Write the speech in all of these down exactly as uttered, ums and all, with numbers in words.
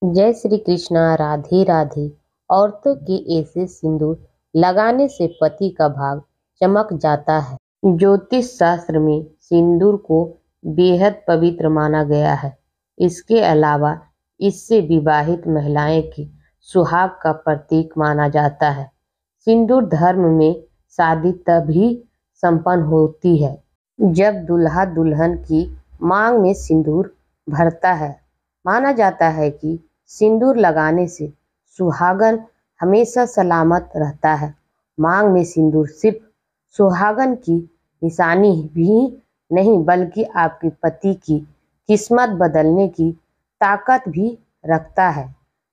जय श्री कृष्णा। राधे राधे। औरतों के ऐसे सिंदूर लगाने से पति का भाग चमक जाता है। ज्योतिष शास्त्र में सिंदूर को बेहद पवित्र माना गया है। इसके अलावा इससे विवाहित महिलाएं की सुहाग का प्रतीक माना जाता है। सिंदूर धर्म में शादी तभी संपन्न होती है जब दूल्हा दुल्हन की मांग में सिंदूर भरता है। माना जाता है कि सिंदूर लगाने से सुहागन हमेशा सलामत रहता है। मांग में सिंदूर सिर्फ सुहागन की निशानी भी नहीं बल्कि आपके पति की किस्मत बदलने की ताकत भी रखता है।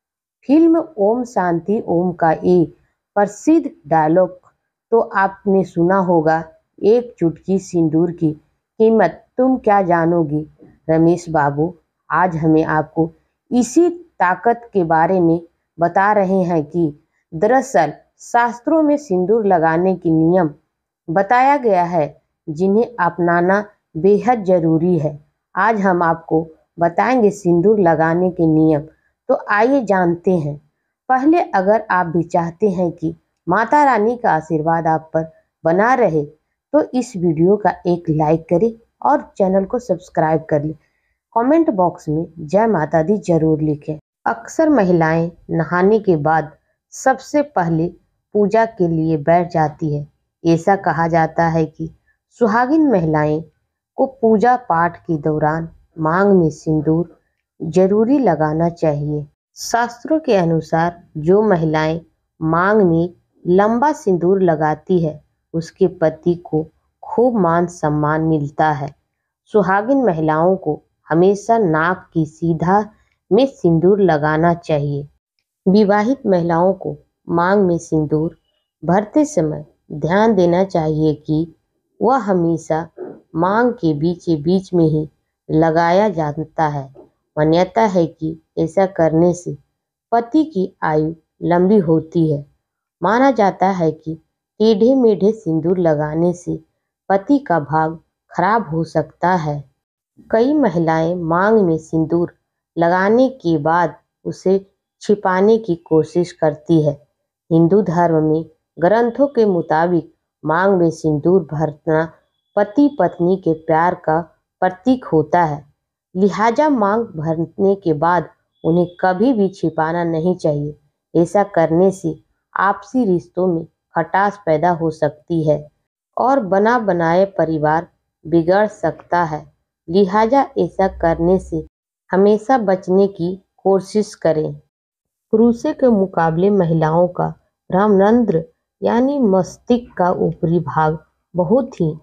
फिल्म ओम शांति ओम का एक प्रसिद्ध डायलॉग तो आपने सुना होगा, एक चुटकी सिंदूर की कीमत तुम क्या जानोगी। रमेश बाबू आज हमें आपको इसी ताकत के बारे में बता रहे हैं कि दरअसल शास्त्रों में सिंदूर लगाने के नियम बताया गया है जिन्हें अपनाना बेहद जरूरी है। आज हम आपको बताएंगे सिंदूर लगाने के नियम। तो आइए जानते हैं। पहले अगर आप भी चाहते हैं कि माता रानी का आशीर्वाद आप पर बना रहे तो इस वीडियो का एक लाइक करें और चैनल को सब्सक्राइब कर लें। कमेंट बॉक्स में जय माता दी जरूर लिखें। अक्सर महिलाएं नहाने के बाद सबसे पहले पूजा के लिए बैठ जाती है। ऐसा कहा जाता है कि सुहागिन महिलाएं को पूजा पाठ के दौरान मांग में सिंदूर जरूरी लगाना चाहिए। शास्त्रों के अनुसार जो महिलाएं मांग में लंबा सिंदूर लगाती है उसके पति को खूब मान सम्मान मिलता है। सुहागिन महिलाओं को हमेशा नाक की सीधा में सिंदूर लगाना चाहिए। विवाहित महिलाओं को मांग में सिंदूर भरते समय ध्यान देना चाहिए कि वह हमेशा मांग के बीच बीच में ही लगाया जाता है। मान्यता है कि ऐसा करने से पति की आयु लंबी होती है। माना जाता है कि टेढ़े मेढ़े सिंदूर लगाने से पति का भाग खराब हो सकता है। कई महिलाएं मांग में सिंदूर लगाने के बाद उसे छिपाने की कोशिश करती है। हिंदू धर्म में ग्रंथों के मुताबिक मांग में सिंदूर भरना पति पत्नी के प्यार का प्रतीक होता है। लिहाजा मांग भरने के बाद उन्हें कभी भी छिपाना नहीं चाहिए। ऐसा करने से आपसी रिश्तों में खटास पैदा हो सकती है और बना बनाए परिवार बिगड़ सकता है। लिहाजा ऐसा करने से हमेशा बचने की कोशिश करें। पुरुषों के मुकाबले महिलाओं का ब्रह्मरंध्र यानी मस्तिष्क का ऊपरी भाग बहुत ही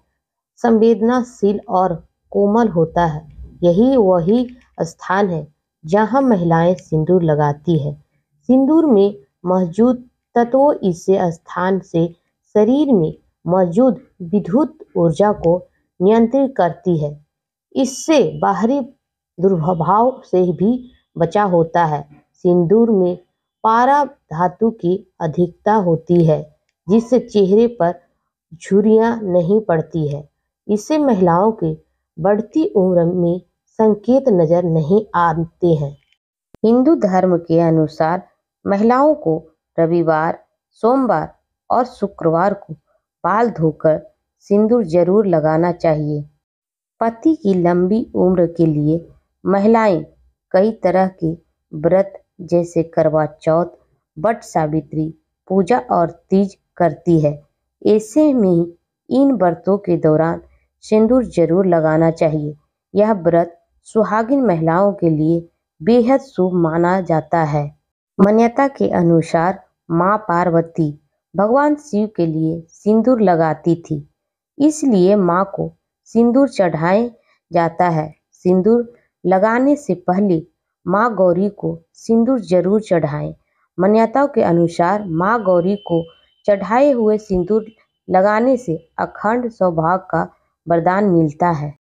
संवेदनशील और कोमल होता है। यही वही स्थान है जहां महिलाएं सिंदूर लगाती है। सिंदूर में मौजूद तत्वों इस स्थान से शरीर में मौजूद विद्युत ऊर्जा को नियंत्रित करती है। इससे बाहरी दुर्प्रभाव से भी बचा होता है। सिंदूर में पारा धातु की अधिकता होती है जिससे चेहरे पर झुर्रियां नहीं पड़ती है। इससे महिलाओं के बढ़ती उम्र में संकेत नजर नहीं आते हैं। हिंदू धर्म के अनुसार महिलाओं को रविवार, सोमवार और शुक्रवार को बाल धोकर सिंदूर जरूर लगाना चाहिए। पति की लंबी उम्र के लिए महिलाएं कई तरह के व्रत जैसे करवा चौथ, वट सावित्री पूजा और तीज करती है। ऐसे में इन व्रतों के दौरान सिंदूर जरूर लगाना चाहिए। यह व्रत सुहागिन महिलाओं के लिए बेहद शुभ माना जाता है। मान्यता के अनुसार माँ पार्वती भगवान शिव के लिए सिंदूर लगाती थी, इसलिए माँ को सिंदूर चढ़ाया जाता है। सिंदूर लगाने से पहले माँ गौरी को सिंदूर जरूर चढ़ाएं। मान्यताओं के अनुसार माँ गौरी को चढ़ाए हुए सिंदूर लगाने से अखंड सौभाग्य का वरदान मिलता है।